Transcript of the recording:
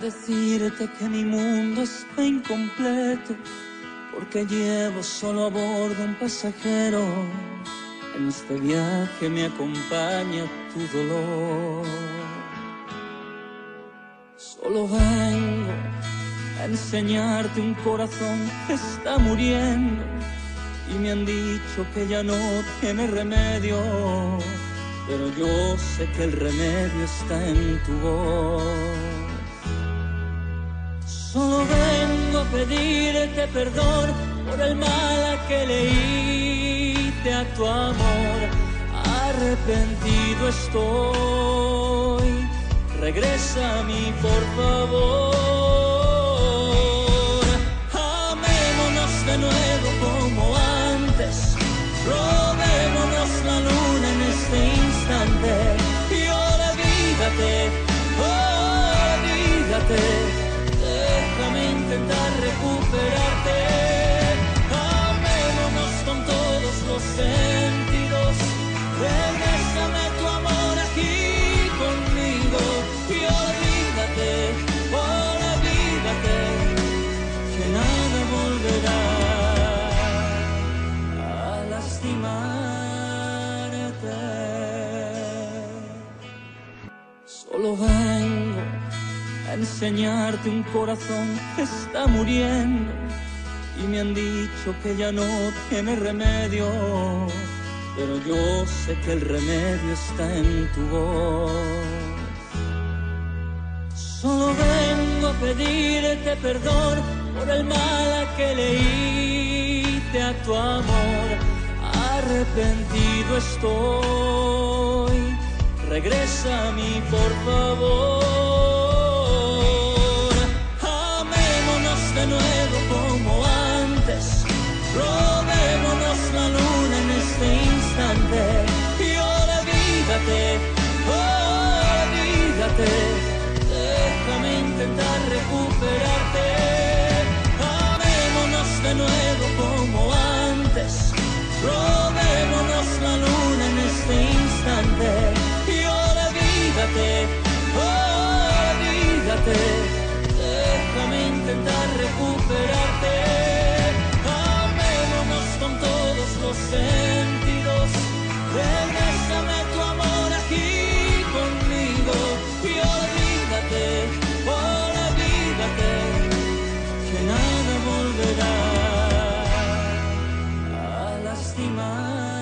decirte que mi mundo está incompleto, porque llevo solo a bordo un pasajero. En este viaje me acompaña tu dolor. Solo vengo a enseñarte un corazón que está muriendo, y me han dicho que ya no tiene remedio, pero yo sé que el remedio está en tu voz. Solo vengo a pedirte perdón por el mal que le hice a tu amor. Arrepentido estoy, regresa a mí por favor. Amémonos de nuevo como antes, robémonos la luna en este instante y olvídate, olvídate. Déjame intentar recuperarte. Amémonos con todos los sentidos. Regrésame tu amor aquí conmigo y olvídate, olvídate, que nada volverá a lastimarte. Solo vengo a enseñarte un corazón que está muriendo, y me han dicho que ya no tiene remedio, pero yo sé que el remedio está en tu voz. Solo vengo a pedirte perdón por el mal que le hice a tu amor. Arrepentido estoy, regresa a mí por favor. Amémonos de nuevo como antes, robémonos la luna en este instante y olvídate, olvídate. Déjame intentar recuperarte. Amémonos de nuevo como antes, robémonos la luna en este instante y olvídate, olvídate. Déjame intentar recuperarte. Amémonos con todos los sentidos. Regrésame tu amor aquí conmigo y olvídate, olvídate, que nada volverá a lastimar.